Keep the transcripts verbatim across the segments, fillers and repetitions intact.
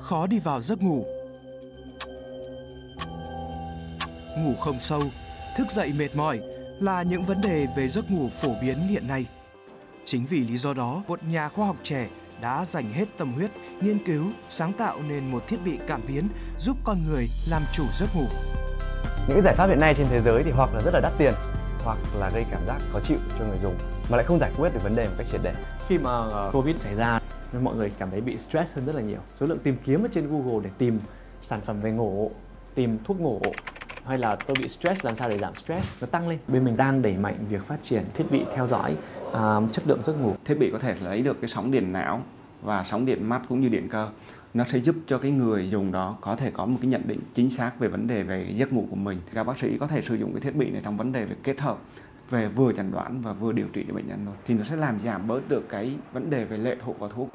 khó đi vào giấc ngủ. Ngủ không sâu, thức dậy mệt mỏi là những vấn đề về giấc ngủ phổ biến hiện nay. Chính vì lý do đó, một nhà khoa học trẻ đã dành hết tâm huyết nghiên cứu, sáng tạo nên một thiết bị cảm biến giúp con người làm chủ giấc ngủ. Những giải pháp hiện nay trên thế giới thì hoặc là rất là đắt tiền, hoặc là gây cảm giác khó chịu cho người dùng, mà lại không giải quyết được vấn đề một cách triệt để. Khi mà Covid xảy ra, mọi người cảm thấy bị stress hơn rất là nhiều. Số lượng tìm kiếm ở trên Google để tìm sản phẩm về ngủ, tìm thuốc ngủ, hay là tôi bị stress làm sao để giảm stress, nó tăng lên. Bên mình đang đẩy mạnh việc phát triển thiết bị theo dõi uh, chất lượng giấc ngủ. Thiết bị có thể lấy được cái sóng điện não và sóng điện mắt cũng như điện cơ. Nó sẽ giúp cho cái người dùng đó có thể có một cái nhận định chính xác về vấn đề về giấc ngủ của mình. Các bác sĩ có thể sử dụng cái thiết bị này trong vấn đề về kết hợp về vừa chẩn đoán và vừa điều trị cho bệnh nhân luôn. Thì nó sẽ làm giảm bớt được cái vấn đề về lệ thuộc vào thuốc.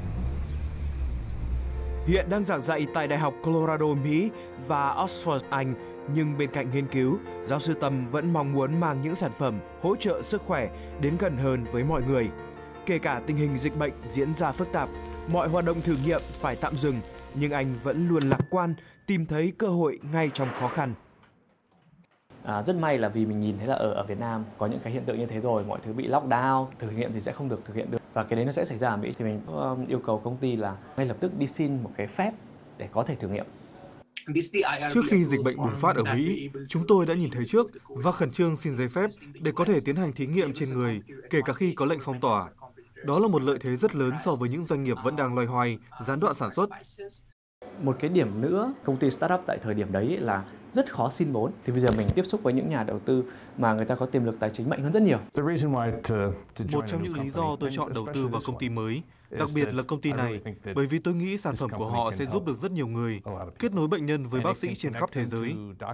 Hiện đang giảng dạy tại Đại học Colorado, Mỹ và Oxford, Anh. Nhưng bên cạnh nghiên cứu, giáo sư Tâm vẫn mong muốn mang những sản phẩm hỗ trợ sức khỏe đến gần hơn với mọi người. Kể cả tình hình dịch bệnh diễn ra phức tạp, mọi hoạt động thử nghiệm phải tạm dừng, nhưng anh vẫn luôn lạc quan, tìm thấy cơ hội ngay trong khó khăn. À, rất may là vì mình nhìn thấy là ở ở Việt Nam có những cái hiện tượng như thế rồi, mọi thứ bị lockdown, thử nghiệm thì sẽ không được thực hiện được. Và cái đấy nó sẽ xảy ra ở Mỹ, thì mình um, yêu cầu công ty là ngay lập tức đi xin một cái phép để có thể thử nghiệm. Trước khi dịch bệnh bùng phát ở Mỹ, chúng tôi đã nhìn thấy trước và khẩn trương xin giấy phép để có thể tiến hành thí nghiệm trên người, kể cả khi có lệnh phong tỏa. Đó là một lợi thế rất lớn so với những doanh nghiệp vẫn đang loay hoay, gián đoạn sản xuất. Một cái điểm nữa, công ty startup tại thời điểm đấy là rất khó xin vốn. Thì bây giờ mình tiếp xúc với những nhà đầu tư mà người ta có tiềm lực tài chính mạnh hơn rất nhiều. Một trong những lý do tôi chọn đầu tư vào công ty mới, đặc biệt là công ty này, bởi vì tôi nghĩ sản phẩm của họ sẽ giúp được rất nhiều người, kết nối bệnh nhân với bác sĩ trên khắp thế giới.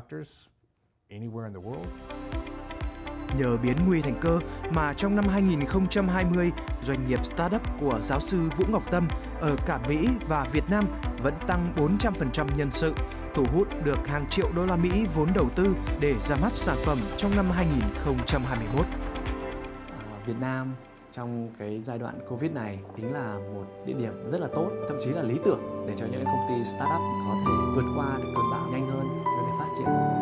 Nhờ biến nguy thành cơ mà trong năm hai nghìn không trăm hai mươi, doanh nghiệp startup của giáo sư Vũ Ngọc Tâm ở cả Mỹ và Việt Nam vẫn tăng bốn trăm phần trăm nhân sự, thu hút được hàng triệu đô la Mỹ vốn đầu tư để ra mắt sản phẩm trong năm hai nghìn không trăm hai mươi mốt. À, Việt Nam trong cái giai đoạn Covid này chính là một địa điểm rất là tốt, thậm chí là lý tưởng để cho những công ty startup có thể vượt qua được cơn bão nhanh hơn, có thể phát triển.